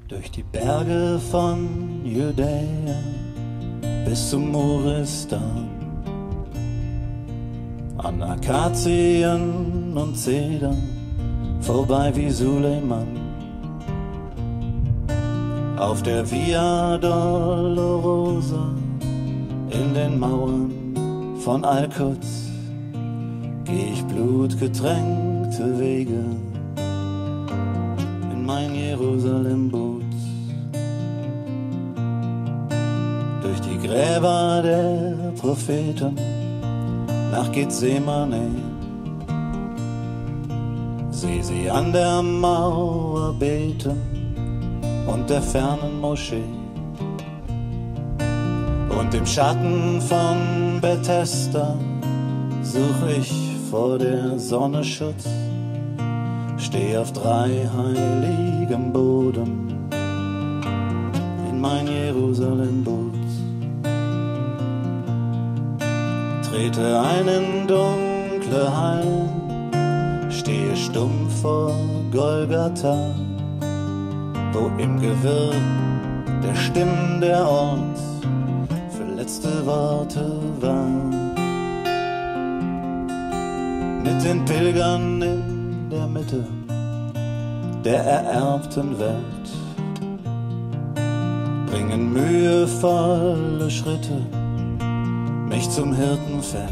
durch die Berge von Judäa bis zum Muristan, an Akazien und Zedern vorbei wie Suleiman, auf der Via Dolorosa, in den Mauern von Al-Quds geh ich blutgetränkte Wege in mein Jerusalem-Boot. Durch die Gräber der Propheten nach Gethsemane, seh sie an der Mauer beten und der fernen Moschee. Und im Schatten von Bethesda such ich vor der Sonne Schutz, steh auf 3 heiligem Boden in mein Jerusalem-Boot. Trete ein in dunkle Hallen, stehe stumm vor Golgatha, wo im Gewirr der Stimmen der Ort für letzte Worte war. Mit den Pilgern in der Mitte der ererbten Welt bringen mühevolle Schritte mich zum Hirtenfeld.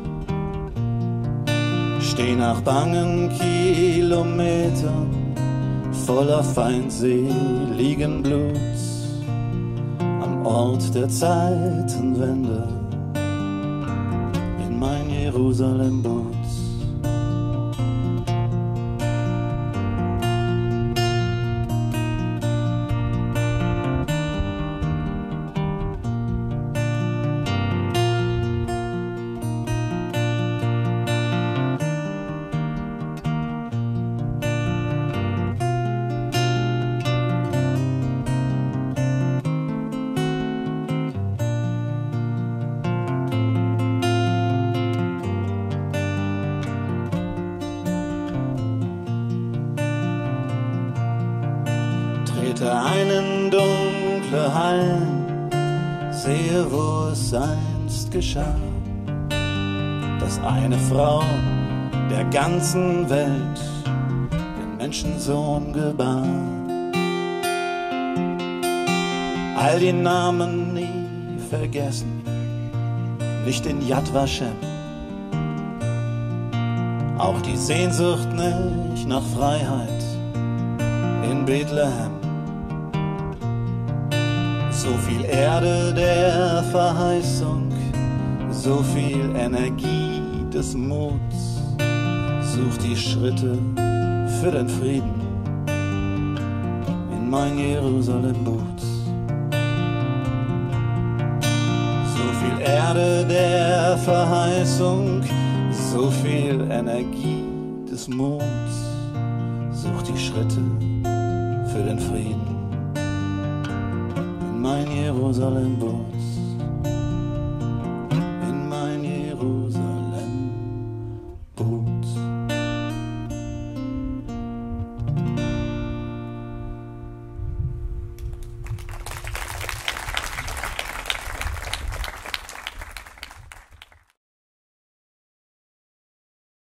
Steh nach bangen Kilometern voller feindseligen Bluts am Ort der Zeitenwende in mein Jerusalem-Boot. Trete ein in dunkle Hallen, sehe, wo es einst geschah, dass eine Frau der ganzen Welt den Menschensohn gebar. All die Namen nie vergessen, nicht in Yad Vashem, auch die Sehnsucht nicht nach Freiheit in Bethlehem. So viel Erde der Verheißung, so viel Energie des Muts, such die Schritte für den Frieden in mein Jerusalem-Boot. So viel Erde der Verheißung, so viel Energie des Muts, such die Schritte für den Frieden, mein Jerusalem-Boot.